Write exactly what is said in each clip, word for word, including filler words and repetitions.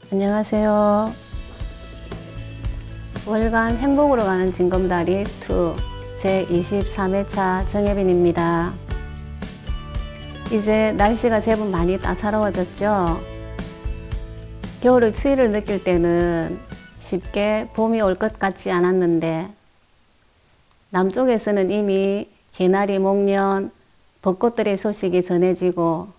안녕하세요. 월간 행복으로 가는 징검다리 이 제이십삼 회차 정혜빈입니다. 이제 날씨가 제법 많이 따사로워졌죠? 겨울의 추위를 느낄 때는 쉽게 봄이 올 것 같지 않았는데 남쪽에서는 이미 개나리, 목련, 벚꽃들의 소식이 전해지고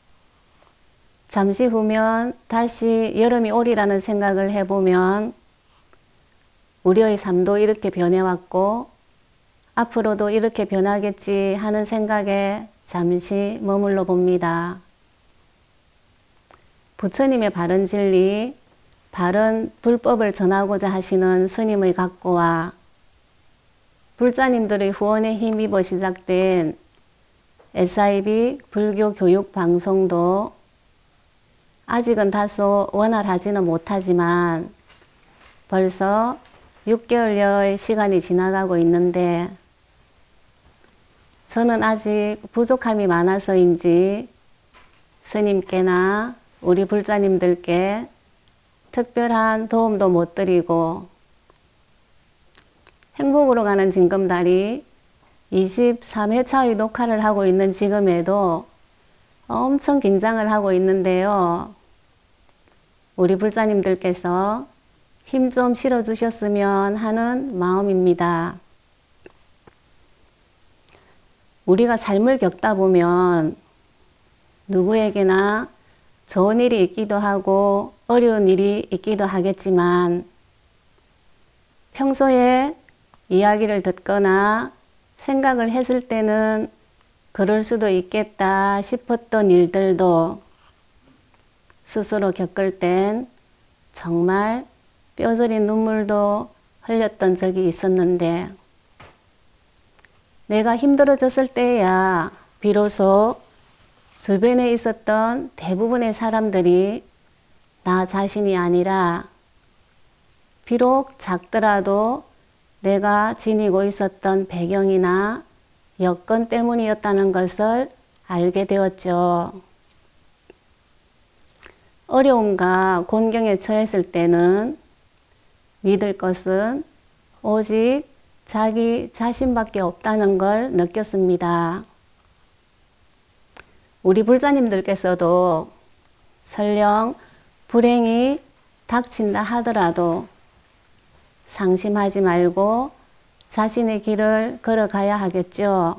잠시 후면 다시 여름이 오리라는 생각을 해보면 우리의 삶도 이렇게 변해왔고 앞으로도 이렇게 변하겠지 하는 생각에 잠시 머물러 봅니다. 부처님의 바른 진리, 바른 불법을 전하고자 하시는 스님의 각고와 불자님들의 후원에 힘입어 시작된 에스아이비 불교 교육 방송도 아직은 다소 원활하지는 못하지만 벌써 육 개월여의 시간이 지나가고 있는데 저는 아직 부족함이 많아서인지 스님께나 우리 불자님들께 특별한 도움도 못 드리고 행복으로 가는 징검다리 이십삼 회차의 녹화를 하고 있는 지금에도 엄청 긴장을 하고 있는데요. 우리 불자님들께서 힘 좀 실어주셨으면 하는 마음입니다. 우리가 삶을 겪다 보면 누구에게나 좋은 일이 있기도 하고 어려운 일이 있기도 하겠지만 평소에 이야기를 듣거나 생각을 했을 때는 그럴 수도 있겠다 싶었던 일들도 스스로 겪을 땐 정말 뼈저린 눈물도 흘렸던 적이 있었는데 내가 힘들어졌을 때야 비로소 주변에 있었던 대부분의 사람들이 나 자신이 아니라 비록 작더라도 내가 지니고 있었던 배경이나 여건 때문이었다는 것을 알게 되었죠. 어려움과 곤경에 처했을 때는 믿을 것은 오직 자기 자신밖에 없다는 걸 느꼈습니다. 우리 불자님들께서도 설령 불행이 닥친다 하더라도 상심하지 말고 자신의 길을 걸어가야 하겠죠.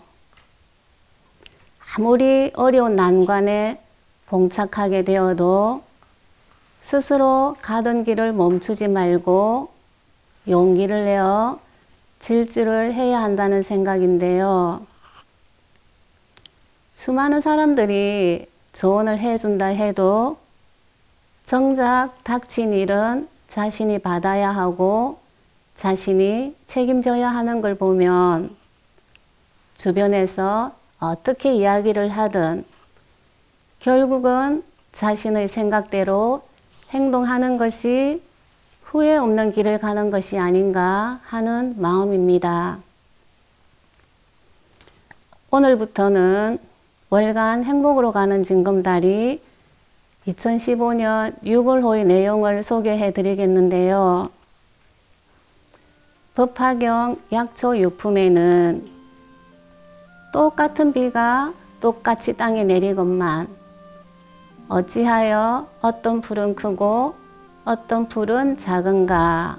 아무리 어려운 난관에 봉착하게 되어도 스스로 가던 길을 멈추지 말고 용기를 내어 질주를 해야 한다는 생각인데요. 수많은 사람들이 조언을 해준다 해도 정작 닥친 일은 자신이 받아야 하고 자신이 책임져야 하는 걸 보면 주변에서 어떻게 이야기를 하든 결국은 자신의 생각대로 행동하는 것이 후회 없는 길을 가는 것이 아닌가 하는 마음입니다. 오늘부터는 월간 행복으로 가는 징검다리 이천십오 년 유월호의 내용을 소개해 드리겠는데요. 법화경 약초 유품에는 똑같은 비가 똑같이 땅에 내리건만 어찌하여 어떤 풀은 크고 어떤 풀은 작은가.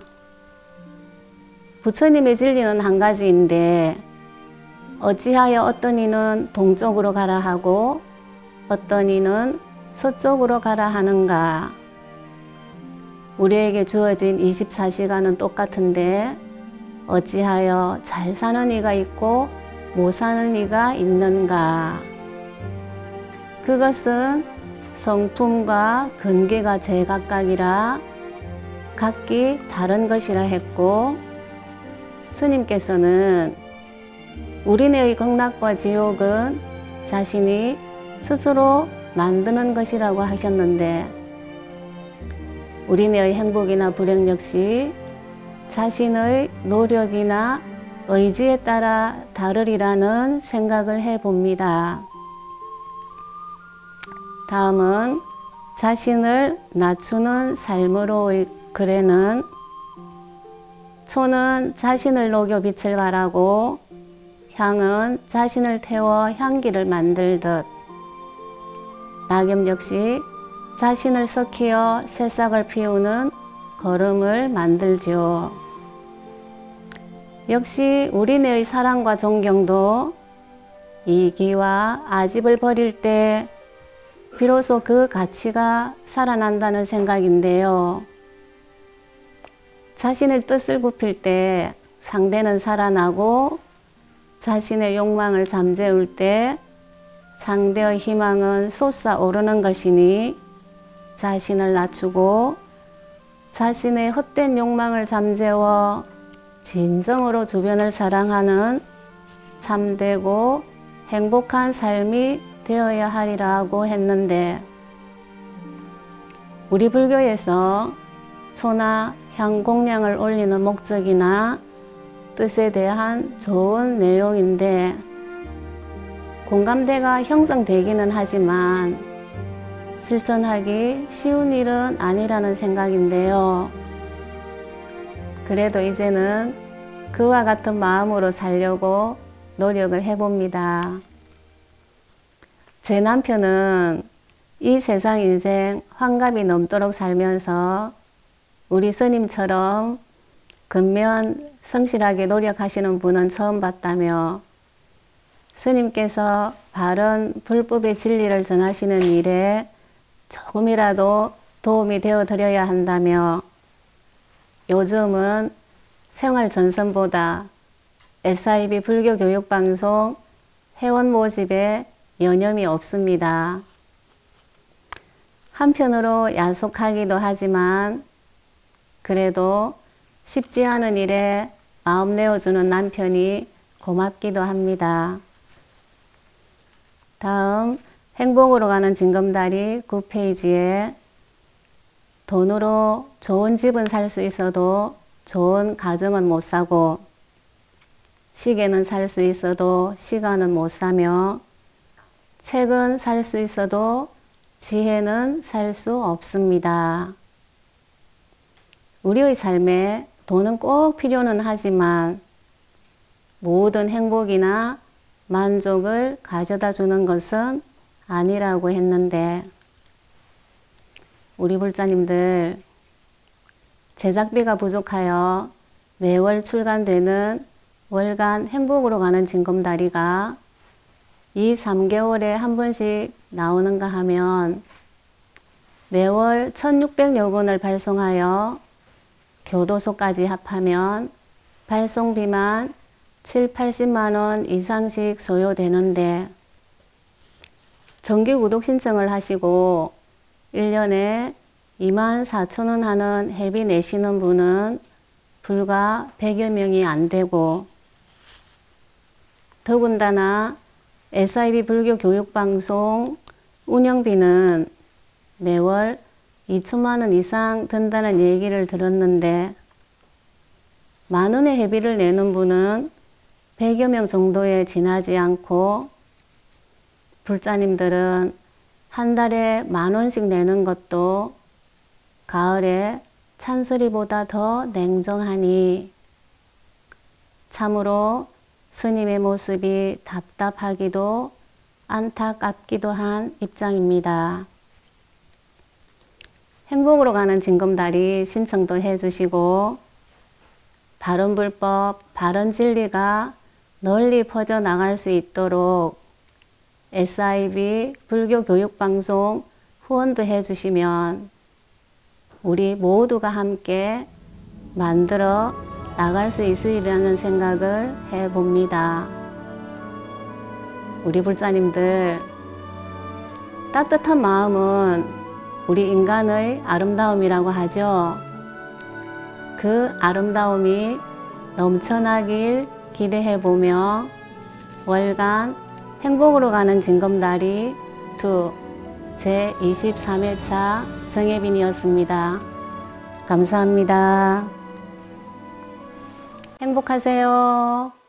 부처님의 진리는 한 가지인데 어찌하여 어떤 이는 동쪽으로 가라 하고 어떤 이는 서쪽으로 가라 하는가. 우리에게 주어진 이십사 시간은 똑같은데 어찌하여 잘 사는 이가 있고 못 사는 이가 있는가. 그것은 성품과 근계가 제각각이라 각기 다른 것이라 했고 스님께서는 우리네의 극락과 지옥은 자신이 스스로 만드는 것이라고 하셨는데 우리네의 행복이나 불행 역시 자신의 노력이나 의지에 따라 다르리라는 생각을 해봅니다. 다음은 자신을 낮추는 삶으로의 글에는 초는 자신을 녹여 빛을 발하고 향은 자신을 태워 향기를 만들듯 낙엽 역시 자신을 썩히어 새싹을 피우는 걸음을 만들지요. 역시 우리네의 사랑과 존경도 이기와 아집을 버릴 때 비로소 그 가치가 살아난다는 생각인데요. 자신의 뜻을 굽힐 때 상대는 살아나고 자신의 욕망을 잠재울 때 상대의 희망은 솟아오르는 것이니 자신을 낮추고 자신의 헛된 욕망을 잠재워 진정으로 주변을 사랑하는 참되고 행복한 삶이 되어야 하리라고 했는데 우리 불교에서 초나 향공량을 올리는 목적이나 뜻에 대한 좋은 내용인데 공감대가 형성되기는 하지만 실천하기 쉬운 일은 아니라는 생각인데요. 그래도 이제는 그와 같은 마음으로 살려고 노력을 해봅니다. 제 남편은 이 세상 인생 환갑이 넘도록 살면서 우리 스님처럼 근면 성실하게 노력하시는 분은 처음 봤다며 스님께서 바른 불법의 진리를 전하시는 일에 조금이라도 도움이 되어 드려야 한다며 요즘은 생활전선보다 에스아이비 불교교육방송 회원 모집에 여념이 없습니다. 한편으로 야속하기도 하지만 그래도 쉽지 않은 일에 마음 내어주는 남편이 고맙기도 합니다. 다음 행복으로 가는 징검다리 구 페이지에 돈으로 좋은 집은 살 수 있어도 좋은 가정은 못 사고 시계는 살 수 있어도 시간은 못 사며 책은 살 수 있어도 지혜는 살 수 없습니다. 우리의 삶에 돈은 꼭 필요는 하지만 모든 행복이나 만족을 가져다 주는 것은 아니라고 했는데 우리 불자님들 제작비가 부족하여 매월 출간되는 월간 행복으로 가는 징검다리가 이 삼 개월에 한 번씩 나오는가 하면 매월 천육백여 권을 발송하여 교도소까지 합하면 발송비만 칠팔십만 원 이상씩 소요되는데 정기 구독 신청을 하시고 일 년에 이만 사천 원 하는 회비 내시는 분은 불과 백여 명이 안 되고 더군다나 에스아이비 불교 교육방송 운영비는 매월 이천만 원 이상 든다는 얘기를 들었는데 만 원의 회비를 내는 분은 백여 명 정도에 지나지 않고 불자님들은 한 달에 만 원씩 내는 것도 가을에 찬설이보다 더 냉정하니 참으로 스님의 모습이 답답하기도 안타깝기도 한 입장입니다. 행복으로 가는 징검다리 신청도 해주시고 바른 불법, 바른 진리가 널리 퍼져나갈 수 있도록 에스아이비 불교교육방송 후원도 해주시면 우리 모두가 함께 만들어 나갈 수 있으리라는 생각을 해봅니다. 우리 불자님들 따뜻한 마음은 우리 인간의 아름다움이라고 하죠. 그 아름다움이 넘쳐나길 기대해보며 월간 행복으로 가는 징검다리 이 제이십삼 회차 정혜빈이었습니다. 감사합니다. 행복하세요.